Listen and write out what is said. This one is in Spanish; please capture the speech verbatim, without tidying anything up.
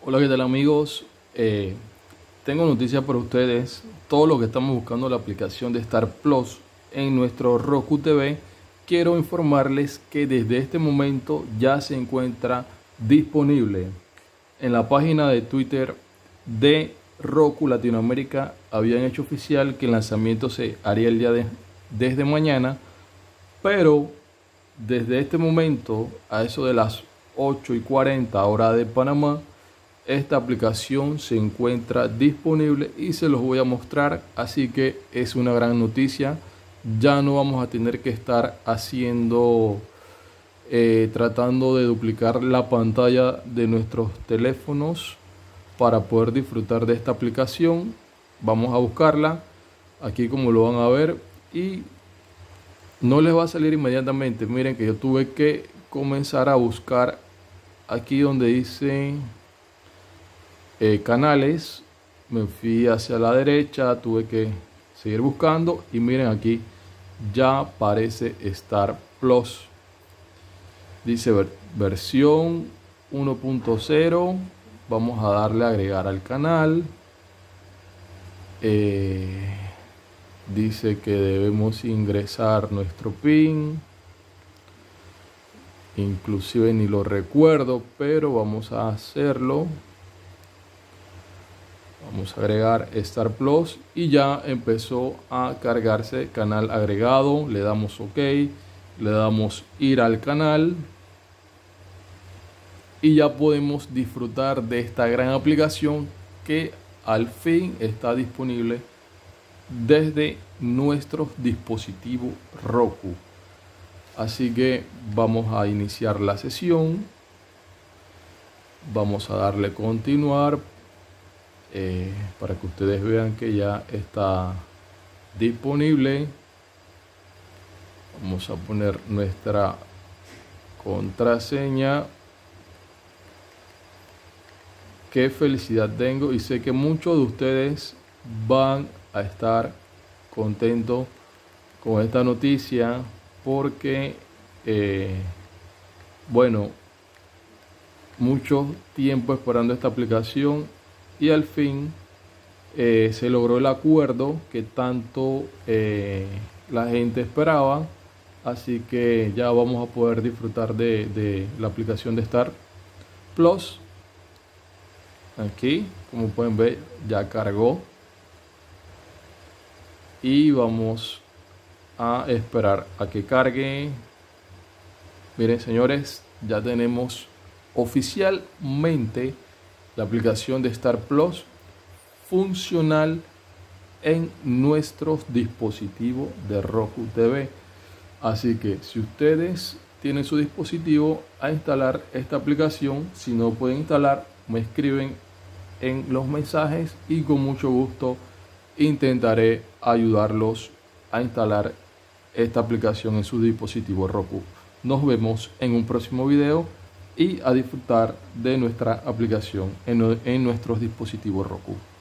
Hola, ¿qué tal amigos? Eh, tengo noticias para ustedes. Todos los que estamos buscando la aplicación de Star Plus en nuestro Roku T V, quiero informarles que desde este momento ya se encuentra disponible. En la página de Twitter de Roku Latinoamérica habían hecho oficial que el lanzamiento se haría el día de desde mañana, pero desde este momento, a eso de las ocho y cuarenta hora de Panamá, esta aplicación se encuentra disponible y se los voy a mostrar, así que es una gran noticia. Ya no vamos a tener que estar haciendo eh, tratando de duplicar la pantalla de nuestros teléfonos para poder disfrutar de esta aplicación. Vamos a buscarla aquí, como lo van a ver, y no les va a salir inmediatamente. Miren que yo tuve que comenzar a buscar aquí donde dice Eh, canales. Me fui hacia la derecha, tuve que seguir buscando y miren, aquí ya aparece Star Plus. Dice ver, versión uno punto cero. Vamos a darle a agregar al canal. Eh, dice que debemos ingresar nuestro PIN. Inclusive ni lo recuerdo, pero vamos a hacerlo. Vamos a agregar Star Plus y ya empezó a cargarse canal agregado. Le damos OK, le damos ir al canal y ya podemos disfrutar de esta gran aplicación que al fin está disponible desde nuestros dispositivos Roku. Así que vamos a iniciar la sesión. Vamos a darle continuar. Eh, para que ustedes vean que ya está disponible. Vamos a poner nuestra contraseña. Qué felicidad tengo, y sé que muchos de ustedes van a estar contentos con esta noticia, porque eh, bueno, mucho tiempo esperando esta aplicación y al fin eh, se logró el acuerdo que tanto eh, la gente esperaba. Así que ya vamos a poder disfrutar de, de la aplicación de Star Plus. Aquí, como pueden ver, ya cargó y vamos a esperar a que cargue. Miren, señores, ya tenemos oficialmente la aplicación de Star Plus funcional en nuestros dispositivos de Roku T V. Así que si ustedes tienen su dispositivo, a instalar esta aplicación. Si no pueden instalar, me escriben en los mensajes y con mucho gusto intentaré ayudarlos a instalar esta aplicación en su dispositivo Roku. Nos vemos en un próximo video y a disfrutar de nuestra aplicación en, en nuestros dispositivos Roku.